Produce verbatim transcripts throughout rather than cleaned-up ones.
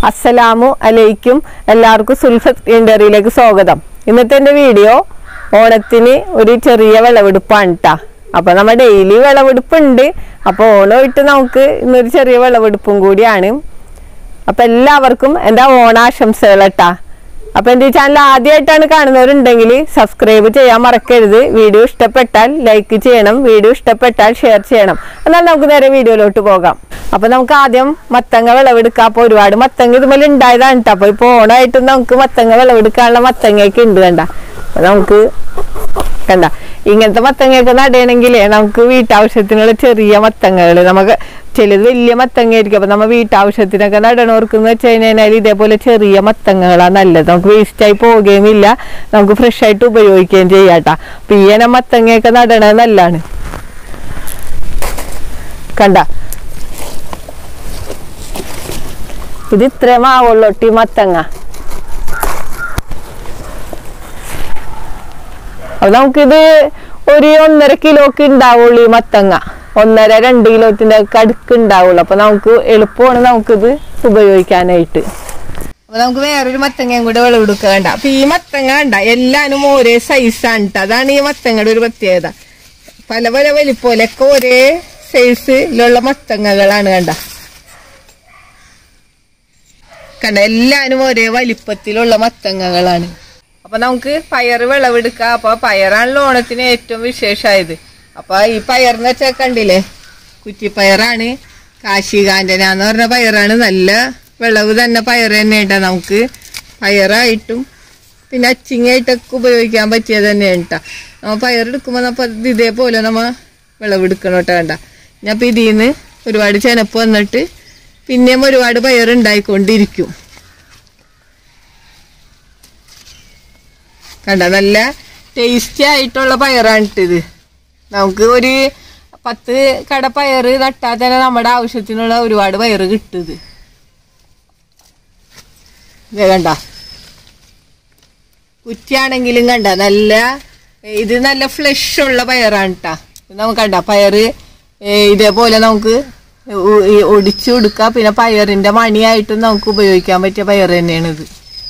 അസ്സലാമു അലൈക്കും. എല്ലാവർക്കും സുൽഫത്ത് ഇൻഡറിയിലേക്ക് സ്വാഗതം. ഇന്നത്തെ എൻ്റെ വീഡിയോ ഓണത്തിന് ഒരു ചെറിയ വിളവെടുപ്പാണ് കേട്ടോ. അപ്പോൾ നമ്മൾ ഡെയിലി വിളവെടുപ്പുണ്ട്, അപ്പോൾ ഓണമായിട്ട് നമുക്ക് ഇന്നൊരു ചെറിയ വിളവെടുപ്പും കൂടിയാണ്. അപ്പോൾ എല്ലാവർക്കും എൻ്റെ ഓണാശംസകൾ കേട്ടോ. അപ്പോൾ എൻ്റെ ഈ ചാനൽ ആദ്യമായിട്ടാണ് കാണുന്നവരുണ്ടെങ്കിൽ സബ്സ്ക്രൈബ് ചെയ്യാൻ മറക്കരുത്. വീഡിയോ ഇഷ്ടപ്പെട്ടാൽ ലൈക്ക് ചെയ്യണം, വീഡിയോ ഇഷ്ടപ്പെട്ടാൽ ഷെയർ ചെയ്യണം. എന്നാൽ നമുക്ക് നേരെ വീഡിയോയിലോട്ട് പോകാം. അപ്പോൾ നമുക്ക് ആദ്യം മത്തങ്ങ വിളവെടുക്കാം. അപ്പോൾ ഒരുപാട് മത്തങ്ങ ഇതുപോലെ ഉണ്ടായതാണ് കേട്ടോ. അപ്പോൾ ഇപ്പോൾ ഓണമായിട്ടും നമുക്ക് മത്തങ്ങ വിളവെടുക്കാനുള്ള മത്തങ്ങയൊക്കെ ഉണ്ട് കണ്ട. അപ്പോൾ നമുക്ക് കണ്ട ഇങ്ങനത്തെ മത്തങ്ങയൊക്കെ നടണമെങ്കിലേ നമുക്ക് വീട്ടാവശ്യത്തിനുള്ള ചെറിയ മത്തങ്ങകൾ, നമുക്ക് ചിലത് വലിയ മത്തങ്ങയായിരിക്കും. അപ്പൊ നമ്മൾ വീട്ടാവശ്യത്തിനൊക്കെ നടണവർക്കെന്ന് വെച്ച് കഴിഞ്ഞാൽ ഇതേപോലെ ചെറിയ മത്തങ്ങകളാണ് നല്ലത്. നമുക്ക് വേസ്റ്റായി പോവുകയും ഇല്ല, നമുക്ക് ഫ്രഷ് ആയിട്ട് ഉപയോഗിക്കുകയും ചെയ്യാട്ടാ. അപ്പൊ ഈ ഇനം മത്തങ്ങയൊക്കെ നടണത് നല്ലതാണ്. കണ്ട ഇത് ഇത്രയും ആവുള്ളൊട്ടി മത്തങ്ങ. അപ്പൊ നമുക്കിത് ഒരു ഒന്നര കിലോക്ക് ഉണ്ടാവുള്ളൂ ഈ മത്തങ്ങ. ഒന്നര രണ്ട് കിലോത്തിന്റെ ഒക്കെ അടുക്ക് ഉണ്ടാവുള്ളൂ. അപ്പൊ നമുക്ക് എളുപ്പമാണ് നമുക്കിത് ഉപയോഗിക്കാനായിട്ട്. അപ്പൊ നമുക്ക് വേറൊരു മത്തങ്ങയും കൂടെ വിളവെടുക്കുക കണ്ട. അപ്പൊ ഈ മത്തങ്ങ കണ്ട എല്ലാനും ഒരേ സൈസാണ് കേട്ടോ. അതാണ് ഈ മത്തങ്ങയുടെ ഒരു പ്രത്യേകത. പല പല വലിപ്പമൊക്കെ ഒരേ സൈസിലുള്ള മത്തങ്ങകളാണ് കണ്ട. കണ്ട എല്ലാനും ഒരേ വലിപ്പത്തിലുള്ള മത്തങ്ങകളാണ്. അപ്പൊ നമുക്ക് പയറ് വിളവെടുക്കാം. അപ്പൊ പയറാണല്ലോ ഓണത്തിന് ഏറ്റവും വിശേഷമായത്. അപ്പൊ ഈ പയറിന് വെച്ചാൽ കണ്ടില്ലേ, കുറ്റിപ്പയറാണ്. കാശികാന്റന എന്ന് പറഞ്ഞ പയറാണ്. നല്ല വിളവ് തന്നെ പയർ തന്നെ ഉണ്ടാ. നമുക്ക് പയറായിട്ടും പിന്നെ അച്ചിങ്ങായിട്ടൊക്കെ ഉപയോഗിക്കാൻ പറ്റിയത് തന്നെയാണ് കേട്ടാ. നമ്മ പയറെടുക്കുമ്പോ നമ്മ ഇതേപോലെ നമ്മ വിളവെടുക്കണം കേട്ടോ കണ്ട. ഞാൻ അപ്പൊ ഇതിന്ന് ഒരുപാട് ചെനപ്പ് വന്നിട്ട് പിന്നെയും ഒരുപാട് പയറുണ്ടായിക്കൊണ്ടിരിക്കും കണ്ട. നല്ല ടേസ്റ്റി ആയിട്ടുള്ള പയറാണിട്ടിത്. നമുക്ക് ഒരു പത്ത് കട പയറ് നട്ടാൽ തന്നെ നമ്മുടെ ആവശ്യത്തിനുള്ള ഒരുപാട് പയറ് കിട്ടുത്. കണ്ട കുറ്റിയാണെങ്കിലും കണ്ട നല്ല ഇത് നല്ല ഫ്ലഷ് ഉള്ള പയറാണ് കേട്ടാ. നമുക്ക് കണ്ട പയറ് ഇതേപോലെ നമുക്ക് ഒടിച്ചു കൊടുക്കാം. പിന്നെ പയറിന്റെ മണിയായിട്ടും നമുക്ക് ഉപയോഗിക്കാൻ പറ്റിയ പയർ തന്നെയാണിത്.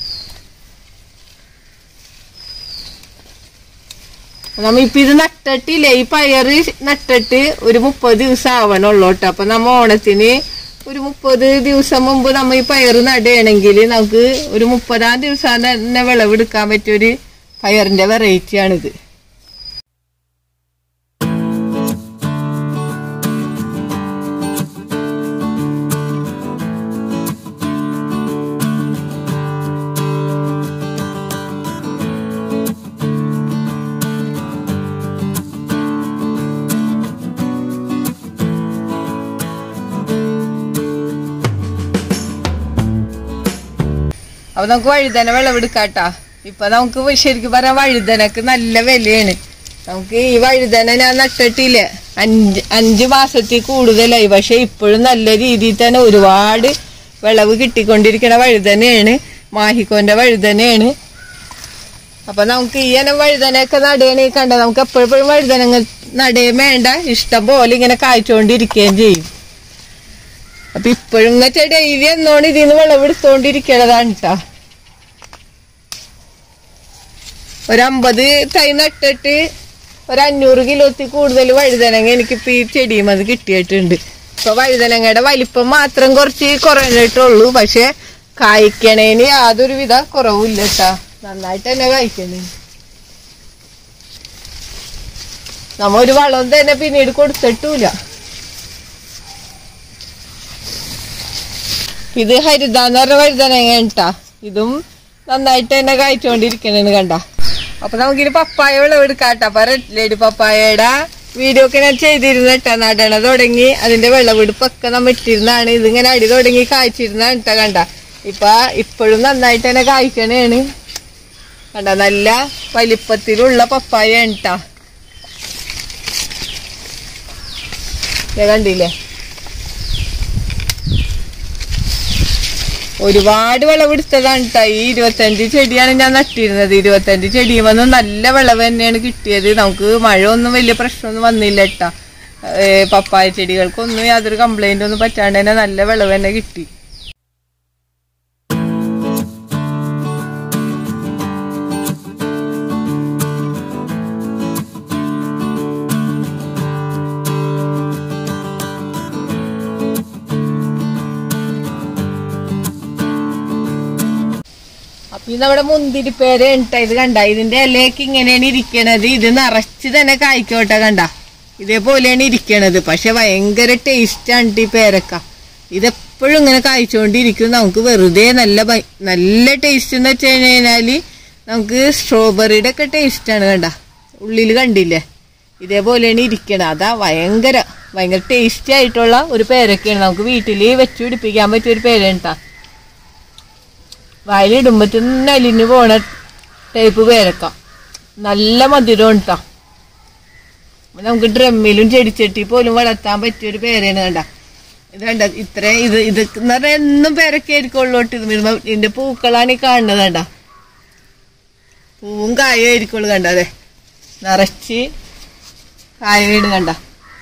നമ്മ ഇപ്പൊ ഇത് നട്ടിട്ടില്ലേ, ഈ പയറ് നട്ടിട്ട് ഒരു മുപ്പത് ദിവസം ആവണുള്ളൂ കേട്ടോ. അപ്പൊ നമ്മ ഓണത്തിന് ഒരു മുപ്പത് ദിവസം മുമ്പ് നമ്മ ഈ പയറ് നടുകയാണെങ്കിൽ നമുക്ക് ഒരു മുപ്പതാം ദിവസം തന്നെ വിളവെടുക്കാൻ പറ്റിയൊരു പയറിന്റെ വെറൈറ്റി ആണിത്. അപ്പൊ നമുക്ക് വഴുതന വിളവെടുക്കാട്ടാ. ഇപ്പൊ നമുക്ക് ശരിക്കും പറയാം വഴുതനക്ക് നല്ല വിലയാണ്. നമുക്ക് ഈ വഴുതന ഞാൻ നട്ടിട്ടില്ലേ അഞ്ച് അഞ്ച് മാസത്തിൽ കൂടുതലായി. പക്ഷെ ഇപ്പോഴും നല്ല രീതിയിൽ തന്നെ ഒരുപാട് വിളവ് കിട്ടിക്കൊണ്ടിരിക്കണ വഴുതനയാണ്, മാഹിക്കോന്റെ വഴുതനയാണ്. അപ്പൊ നമുക്ക് ഈ ഇനം വഴുതനയൊക്കെ നടുകയാണെങ്കിൽ കണ്ട നമുക്ക് എപ്പോഴും വഴുതനങ്ങൾ നടുകയും വേണ്ട, ഇഷ്ടം പോലെ ഇങ്ങനെ കായ്ച്ചോണ്ടിരിക്കുകയും ചെയ്യും. അപ്പൊ ഇപ്പോഴും വെച്ചാൽ ഡെയിലി എന്നോണ്ട് ഇതിന്ന് വിളവെടുത്തോണ്ടിരിക്കണതാണ് കേട്ടാ. ഒരമ്പത് തൈ നട്ടിട്ട് ഒരു അഞ്ഞൂറ് കിലോത്തിൽ കൂടുതൽ വഴുതനങ്ങ എനിക്കിപ്പോ ഈ ചെടിയും അത് കിട്ടിയിട്ടുണ്ട്. ഇപ്പൊ വഴുതനങ്ങയുടെ വലിപ്പം മാത്രം കുറച്ച് കുറഞ്ഞിട്ടുള്ളൂ. പക്ഷെ കായ്ക്കണേന് യാതൊരു വിധ കുറവില്ല കേട്ടാ. നന്നായിട്ട് തന്നെ കായ്ക്കണേ. നമ്മ ഒരു വളം തന്നെ പിന്നീട് കൊടുത്തിട്ടില്ല. ഇത് ഹരിതാന്ന് പറഞ്ഞ വഴുതനങ്ങ കേട്ടാ. ഇതും നന്നായിട്ട് തന്നെ കായ്ച്ചോണ്ടിരിക്കണേന്ന് കണ്ട. അപ്പൊ നമുക്കിത് പപ്പായ വിളവെടുക്കാട്ടാ. അപ്പൊ റെഡ് ലേഡി പപ്പായയുടെ വീഡിയോ ഒക്കെ ഞാൻ ചെയ്തിരുന്ന കേട്ടാ. നടണ തുടങ്ങി അതിന്റെ വിളവെടുപ്പൊക്കെ നമ്മ ഇട്ടിരുന്നാണ്. ഇതിങ്ങനെ അടി തുടങ്ങി കായ്ച്ചിരുന്നാണ് കേട്ടാ കണ്ട. ഇപ്പൊ ഇപ്പോഴും നന്നായിട്ട് തന്നെ കായ്ക്കണേണ് കണ്ട. നല്ല വലിപ്പത്തിലുള്ള പപ്പായ കേട്ടാ. കണ്ടില്ലേ, ഒരുപാട് വിളവെടുത്തതാണ് കേട്ടോ. ഈ ഇരുപത്തഞ്ച് ചെടിയാണ് ഞാൻ നട്ടിരുന്നത്. ഇരുപത്തഞ്ച് ചെടിയുമെന്ന് നല്ല വിളവ് തന്നെയാണ് കിട്ടിയത്. നമുക്ക് മഴ ഒന്നും വലിയ പ്രശ്നമൊന്നും വന്നില്ല കേട്ടാ. പപ്പായ ചെടികൾക്കൊന്നും യാതൊരു കംപ്ലൈന്റ് ഒന്നും പറ്റാണ്ട് തന്നെ നല്ല വിളവ് തന്നെ കിട്ടി. ഇത് നമ്മുടെ മുന്തിരിപ്പേര ഇട്ട ഇത് കണ്ട ഇതിന്റെ ഇലയൊക്കെ ഇങ്ങനെയാണ് ഇരിക്കണത്. ഇത് നിറച്ച് തന്നെ കായ്ക്കോട്ടെ കണ്ട ഇതേപോലെയാണ് ഇരിക്കണത്. പക്ഷെ ഭയങ്കര ടേസ്റ്റാണ് ഈ പേരക്ക. ഇതെപ്പോഴും ഇങ്ങനെ കായ്ച്ചോണ്ടിരിക്കും. നമുക്ക് വെറുതെ നല്ല നല്ല ടേസ്റ്റ് എന്ന് വെച്ച് കഴിഞ്ഞാല് നമുക്ക് സ്ട്രോബെറിയുടെ ഒക്കെ ടേസ്റ്റാണ് കണ്ട. ഉള്ളിൽ കണ്ടില്ലേ ഇതേപോലെയാണ് ഇരിക്കണത്. അതാ ഭയങ്കര ഭയങ്കര ടേസ്റ്റി ആയിട്ടുള്ള ഒരു പേരൊക്കെയാണ്. നമുക്ക് വീട്ടിൽ വെച്ച് പിടിപ്പിക്കാൻ പറ്റിയ ഒരു പേരേട്ടാ. വയലിടുമ്പോ തന്നെ അലിഞ്ഞു പോണ ടൈപ്പ് പേരക്ക. നല്ല മധുരം ഉണ്ടാ. നമുക്ക് ഡ്രമ്മിലും ചെടിച്ചട്ടി പോലും വളർത്താൻ പറ്റിയൊരു പേരാണ് കണ്ട. ഇത് കണ്ട ഇത്ര ഇത് ഇത് എന്ന് പറഞ്ഞാൽ എന്നും പേരക്കായിരിക്കുള്ളൂട്ട്. ഇത് വരുമ്പോ ഇതിന്റെ പൂക്കളാണ് ഈ കാണുന്നത് കണ്ട. പൂവും കായും ആയിരിക്കുള്ളൂ കണ്ട. അതെ നിറച്ച് കായാണ് കണ്ട.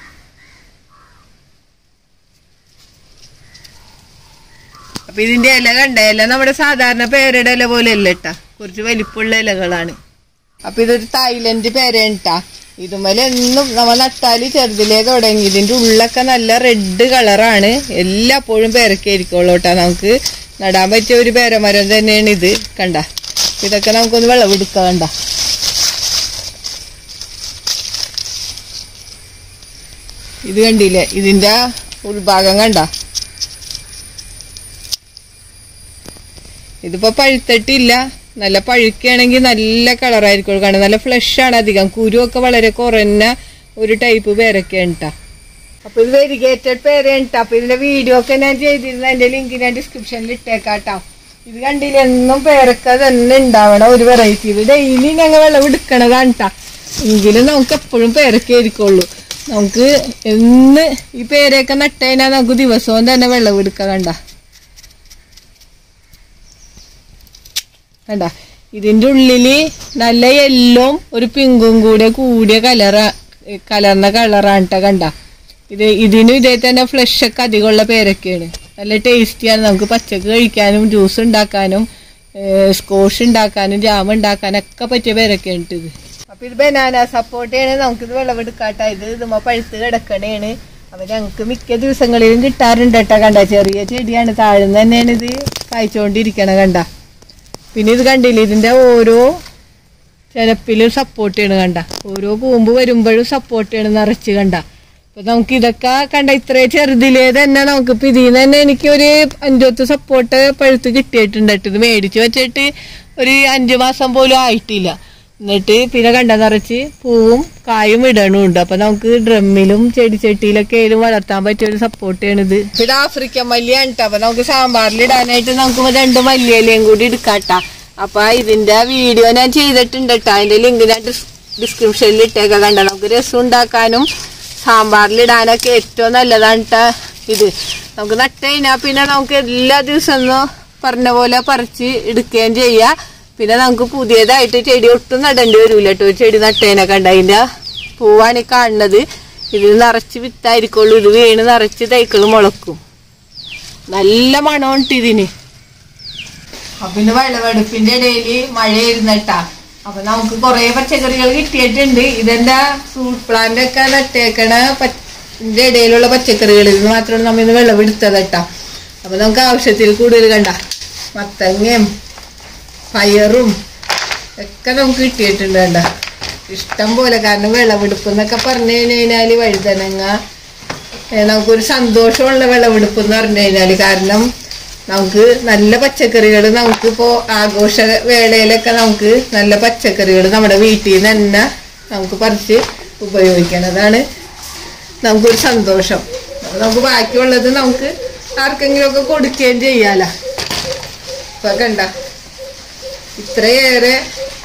അപ്പൊ ഇതിന്റെ ഇല കണ്ട ഇല നമ്മുടെ സാധാരണ പേരയുടെ ഇല പോലെ അല്ല ഇട്ടാ. കുറച്ച് വലിപ്പമുള്ള ഇലകളാണ്. അപ്പൊ ഇതൊരു തായ്ലൻഡ് പേരേട്ടാ. ഇതുമല എന്നും നമ്മൾ നട്ടാല് ചെറുതിലേ തുടങ്ങി. ഇതിന്റെ ഉള്ളൊക്കെ നല്ല റെഡ് കളറാണ്. എല്ലാപ്പോഴും പേരക്കായിരിക്കുള്ളൂ കേട്ടാ. നമുക്ക് നടാൻ പറ്റിയ ഒരു പേരമരം തന്നെയാണ് ഇത് കണ്ട. ഇതൊക്കെ നമുക്കൊന്ന് വിളവെടുക്കാം കണ്ട. ഇത് കണ്ടില്ലേ ഇതിന്റെ ഉൾഭാഗം കണ്ട. ഇതിപ്പോ പഴുത്തിട്ടില്ല. നല്ല പഴുക്കുകയാണെങ്കിൽ നല്ല കളറായിരിക്കും കണ്ട. നല്ല ഫ്ലഷ് ആണ് അധികം. കുരുവൊക്കെ വളരെ കുറഞ്ഞ ഒരു ടൈപ്പ് പേരൊക്കെയാണ് ട്ടാ. അപ്പൊ ഇത് വെരിഗേറ്റഡ് പേരയാണ് ട്ടാ. അപ്പൊ ഇതിന്റെ വീഡിയോ ഒക്കെ ഞാൻ ചെയ്തിരുന്ന അതിന്റെ ലിങ്ക് ഞാൻ ഡിസ്ക്രിപ്ഷനിൽ ഇട്ടേക്കാട്ടോ. ഇത് കണ്ടില്ല എന്നും പേരക്ക തന്നെ ഉണ്ടാവണം ഒരു വെറൈറ്റി. ഇത് ഡെയിലി ഞങ്ങൾ വെള്ളം എടുക്കണതാണ് ട്ടാ. എങ്കിലും നമുക്ക് എപ്പോഴും പേരക്ക ആയിരിക്കുള്ളൂ. നമുക്ക് എന്ന് ഈ പേരൊക്കെ നട്ടതിനാ നമുക്ക് ദിവസവും തന്നെ വെള്ളം എടുക്കാം കണ്ട. കണ്ട ഇതിന്റെ ഉള്ളില് നല്ല യെല്ലോ ഒരു പിങ്കും കൂടെ കൂടിയ കളറ കലർന്ന കളറാണ് ട്ട കണ്ട. ഇത് ഇതിനും ഇതേ തന്നെ ഫ്ലഷ് ഒക്കെ അധികമുള്ള പേരൊക്കെയാണ്. നല്ല ടേസ്റ്റിയാണ്. നമുക്ക് പച്ചക്ക് കഴിക്കാനും ജ്യൂസ് ഉണ്ടാക്കാനും സ്കോഷ് ഉണ്ടാക്കാനും ജാം ഉണ്ടാക്കാനൊക്കെ പറ്റിയ പേരൊക്കെയാണ് ഇത്. അപ്പൊ ഇത് ബനാന സപ്പോർട്ടാണ്. നമുക്കിത് വിളവെടുക്കാട്ട. ഇത് ഇതുമ്പോ പഴുത്ത് കിടക്കണേണ്. അപ്പൊ ഞങ്ങക്ക് മിക്ക ദിവസങ്ങളിലും കിട്ടാറുണ്ട് കേട്ടാ കണ്ട. ചെറിയ ചെടിയാണ്. താഴ്ന്ന് തന്നെയാണ് ഇത് കായ്ച്ചോണ്ടിരിക്കണ കണ്ട. പിന്നെ ഇത് കണ്ടില്ലേ ഇതിന്റെ ഓരോ ചിലപ്പിലും സപ്പോർട്ട് ചെയ്യണ കണ്ട. ഓരോ പൂമ്പ് വരുമ്പോഴും സപ്പോർട്ട് ചെയ്യണം നിറച്ച് കണ്ട. അപ്പൊ നമുക്ക് ഇതൊക്കെ കണ്ട ഇത്രേ ചെറുതിലേ തന്നെ നമുക്ക് ഇപ്പൊ ഇതിന്ന് തന്നെ എനിക്ക് ഒരു അഞ്ചൊത്ത് സപ്പോർട്ട് പഴുത്ത് കിട്ടിയിട്ടുണ്ട്. ഇത് മേടിച്ച് വെച്ചിട്ട് ഒരു അഞ്ചു മാസം പോലും ആയിട്ടില്ല. എന്നിട്ട് പിന്നെ കണ്ട നിറച്ച് പൂവും കായും ഇടണുണ്ട്. അപ്പൊ നമുക്ക് ഡ്രമ്മിലും ചെടിച്ചട്ടിയിലൊക്കെ ആയാലും വളർത്താൻ പറ്റിയ ഒരു സപ്പോർട്ട് ചെയ്യണത്. ഇത് ആഫ്രിക്കൻ മല്ലിയാണ് ട്ടോ. അപ്പൊ നമുക്ക് സാമ്പാറിൽ ഇടാനായിട്ട് നമുക്ക് രണ്ട് മല്ലിയിലയും കൂടി എടുക്കാട്ടാ. അപ്പൊ ഇതിന്റെ വീഡിയോ ഞാൻ ചെയ്തിട്ടുണ്ട് കേട്ടോ. അതിന്റെ ലിങ്ക് ഞാൻ ഡിസ്ക്രിപ്ഷനിൽ ഇട്ടേക്കാം കണ്ട. നമുക്ക് രസം ഉണ്ടാക്കാനും സാമ്പാറിലിടാനൊക്കെ ഏറ്റവും നല്ലതാണ് ട്ടാ ഇത്. നമുക്ക് നട്ട് കഴിഞ്ഞാൽ പിന്നെ നമുക്ക് എല്ലാ ദിവസവും പറഞ്ഞ പോലെ പറിച്ച് എടുക്കുകയും ചെയ്യാം. പിന്നെ നമുക്ക് പുതിയതായിട്ട് ചെടി ഒട്ടും നടേണ്ടി വരൂല കേട്ടോ. ചെടി നട്ടേനെ കണ്ട അതിന്റെ പൂവാണ് ഈ കാണുന്നത്. ഇത് നിറച്ച് വിത്തായിരിക്കുള്ളൂ. ഇത് വീണ് നിറച്ച് തൈക്കൾ മുളക്കും. നല്ല മണമുണ്ട് ഇതിന്. അപ്പൊ പിന്നെ വിളവെടുപ്പിന്റെ ഇടയില് മഴയായിരുന്നട്ടാ. അപ്പൊ നമുക്ക് കുറെ പച്ചക്കറികൾ കിട്ടിയിട്ടുണ്ട്. ഇതെന്താ ഫ്രൂട്ട് പ്ലാന്റ് ഒക്കെ നട്ടേക്കണ പന്റെ ഇടയിലുള്ള പച്ചക്കറികൾ. ഇത് മാത്രമാണ് നമ്മ ഇന്ന് വിളവെടുത്തതട്ടാ. അപ്പൊ നമുക്ക് ആവശ്യത്തിൽ കൂടുതൽ കണ്ട മത്തങ്ങയും പയറും ഒക്കെ നമുക്ക് കിട്ടിയിട്ടുണ്ട് കണ്ട. ഇഷ്ടം പോലെ. കാരണം വിളവെടുപ്പ് എന്നൊക്കെ പറഞ്ഞു കഴിഞ്ഞാല് വഴുതനങ്ങ നമുക്കൊരു സന്തോഷമുള്ള വിളവെടുപ്പ് എന്ന് പറഞ്ഞു കഴിഞ്ഞാല്. കാരണം നമുക്ക് നല്ല പച്ചക്കറികൾ നമുക്കിപ്പോ ആഘോഷ വേളയിലൊക്കെ നമുക്ക് നല്ല പച്ചക്കറികൾ നമ്മുടെ വീട്ടിൽ നിന്ന് തന്നെ നമുക്ക് പറിച്ച് ഉപയോഗിക്കണതാണ് നമുക്കൊരു സന്തോഷം. നമുക്ക് ബാക്കിയുള്ളത് നമുക്ക് ആർക്കെങ്കിലും ഒക്കെ കൊടുക്കുകയും ചെയ്യാലോ. ഇപ്പൊ കണ്ട ഇത്രയേറെ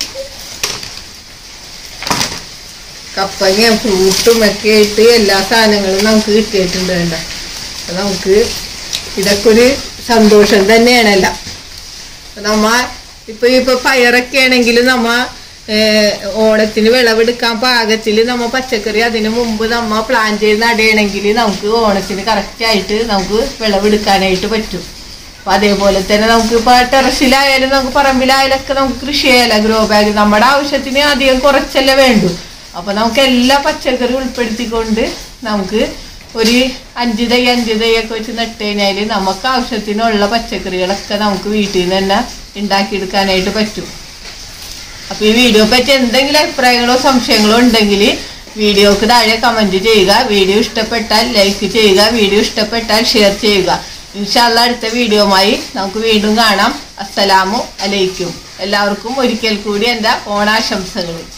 കപ്പങ്ങയും ഫ്രൂട്ടും ഒക്കെ ആയിട്ട് എല്ലാ സാധനങ്ങളും നമുക്ക് കിട്ടിയിട്ടുണ്ട് വേണ്ട. അപ്പൊ നമുക്ക് ഇതൊക്കെ ഒരു സന്തോഷം തന്നെയാണല്ല. നമ്മ ഇപ്പൊ ഇപ്പൊ പയറൊക്കെ ആണെങ്കിലും നമ്മ ഓണത്തിന് വിളവെടുക്കാൻ പാകത്തിൽ നമ്മ പച്ചക്കറി അതിനു മുമ്പ് നമ്മ പ്ലാൻ ചെയ്ത് നടയണമെങ്കിൽ നമുക്ക് ഓണത്തിന് കറക്റ്റ് ആയിട്ട് നമുക്ക് വിളവെടുക്കാനായിട്ട് പറ്റും. അപ്പൊ അതേപോലെ തന്നെ നമുക്ക് ഇപ്പൊ ടെറസിലായാലും നമുക്ക് പറമ്പിലായാലും ഒക്കെ നമുക്ക് കൃഷി ചെയ്യാലോ. ഗ്രോ ബാഗ് നമ്മുടെ ആവശ്യത്തിന് അധികം കുറച്ചല്ലേ വേണ്ടു. അപ്പൊ നമുക്ക് എല്ലാ പച്ചക്കറി ഉൾപ്പെടുത്തിക്കൊണ്ട് നമുക്ക് ഒരു അഞ്ച് തൈ അഞ്ച് തൈ ഒക്കെ വെച്ച് നട്ട് കഴിഞ്ഞാല് നമുക്ക് ആവശ്യത്തിനുള്ള പച്ചക്കറികളൊക്കെ നമുക്ക് വീട്ടിൽ നിന്ന് തന്നെ ഉണ്ടാക്കിയെടുക്കാനായിട്ട് പറ്റും. അപ്പോൾ ഈ വീഡിയോ പറ്റി എന്തെങ്കിലും അഭിപ്രായങ്ങളോ സംശയങ്ങളോ ഉണ്ടെങ്കിൽ വീഡിയോക്ക് താഴെ കമൻറ്റ് ചെയ്യുക. വീഡിയോ ഇഷ്ടപ്പെട്ടാൽ ലൈക്ക് ചെയ്യുക. വീഡിയോ ഇഷ്ടപ്പെട്ടാൽ ഷെയർ ചെയ്യുക. ഇൻഷാ അല്ലാഹ് അടുത്ത വീഡിയോയുമായി നമുക്ക് വീണ്ടും കാണാം. അസ്സലാമു അലൈക്കും. എല്ലാവർക്കും ഒരിക്കൽ കൂടി എൻ്റെ ഓണാശംസകൾ.